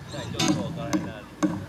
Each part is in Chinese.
那你就坐我刚才那里。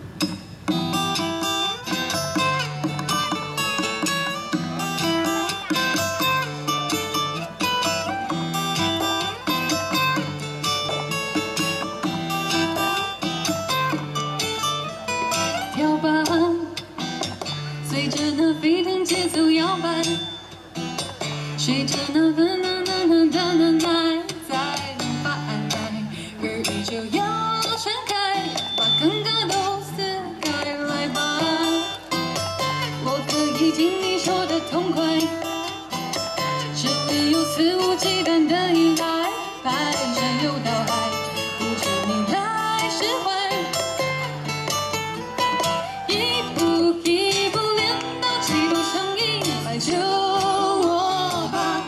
跳吧，随着那沸腾节奏摇摆，随着那温暖的爱在无法安排，而宇宙要传开，把尴尬都撕开来吧。我可以听你说的痛快，这里有肆无忌惮的依赖，排山又到海，不求你来释怀。 救我吧！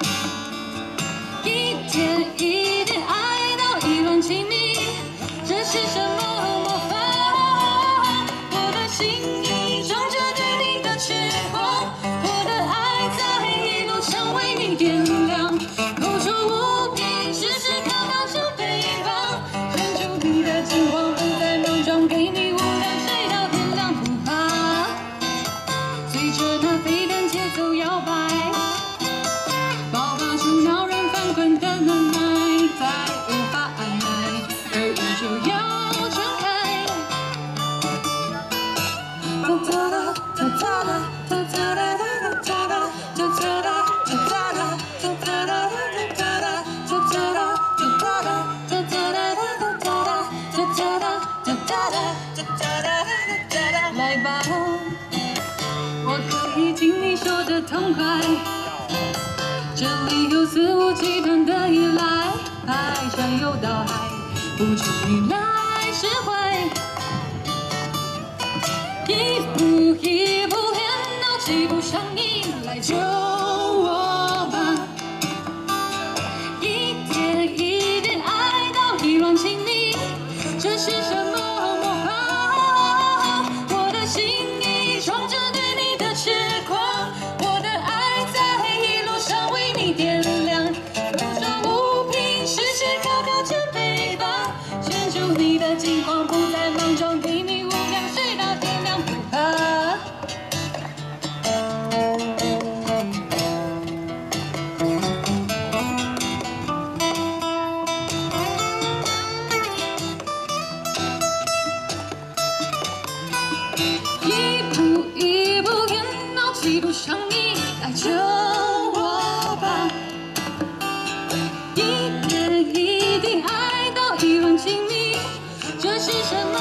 一点一点爱到意乱情迷，这是什么魔法？我的心里装着对你的痴狂，我的爱在一路上为你点亮，口说无凭，时时刻刻想陪伴，牵住你的金黄，不再莽撞，给你无量睡到天亮不怕，随着那飞腾。 节奏摇摆，爆发出恼人翻滚的能耐，再无法按耐，而宇宙要传开。哒哒哒哒哒哒哒哒哒哒哒哒哒哒哒哒来吧。 我可以听你说的痛快，这里有肆无忌惮的依赖，排山又到海，不求你来释怀。一步一步练到几步上瘾，来救我吧！一点一点爱到意乱情迷，这是什么魔法？我的心里装着。 痴狂，我的爱在一路上为你点亮，无说无凭，时时刻刻间陪伴，牵住你的金黄，不再莽撞，给你无量睡到天亮不怕。一步一步。 几步上瘾，来救我吧！一点一滴爱到意乱情迷，这是什么？